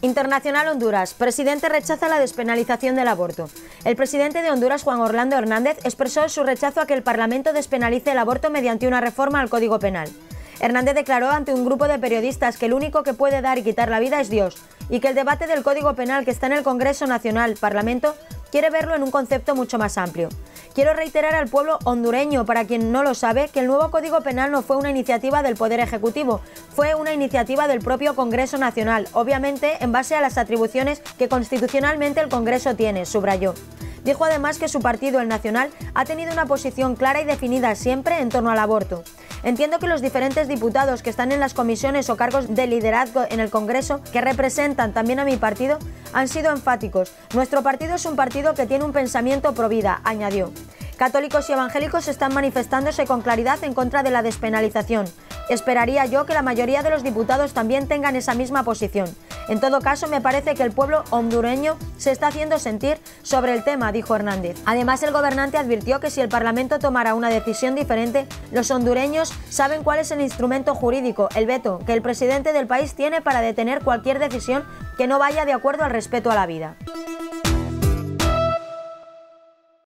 Internacional Honduras. Presidente rechaza la despenalización del aborto. El presidente de Honduras, Juan Orlando Hernández, expresó su rechazo a que el Parlamento despenalice el aborto mediante una reforma al Código Penal. Hernández declaró ante un grupo de periodistas que el único que puede dar y quitar la vida es Dios, y que el debate del Código Penal que está en el Congreso Nacional, Parlamento, quiere verlo en un concepto mucho más amplio. Quiero reiterar al pueblo hondureño, para quien no lo sabe, que el nuevo Código Penal no fue una iniciativa del Poder Ejecutivo, fue una iniciativa del propio Congreso Nacional, obviamente en base a las atribuciones que constitucionalmente el Congreso tiene, subrayó. Dijo además que su partido, el Nacional, ha tenido una posición clara y definida siempre en torno al aborto. Entiendo que los diferentes diputados que están en las comisiones o cargos de liderazgo en el Congreso, que representan también a mi partido, han sido enfáticos. Nuestro partido es un partido que tiene un pensamiento pro vida, añadió. Católicos y evangélicos están manifestándose con claridad en contra de la despenalización. Esperaría yo que la mayoría de los diputados también tengan esa misma posición. En todo caso, me parece que el pueblo hondureño se está haciendo sentir sobre el tema, dijo Hernández. Además, el gobernante advirtió que si el Parlamento tomara una decisión diferente, los hondureños saben cuál es el instrumento jurídico, el veto, que el presidente del país tiene para detener cualquier decisión que no vaya de acuerdo al respeto a la vida.